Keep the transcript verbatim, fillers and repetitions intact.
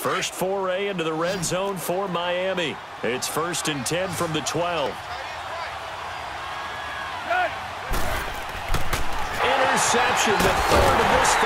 First foray into the red zone for Miami. It's first and ten from the twelve. Interception, the third of this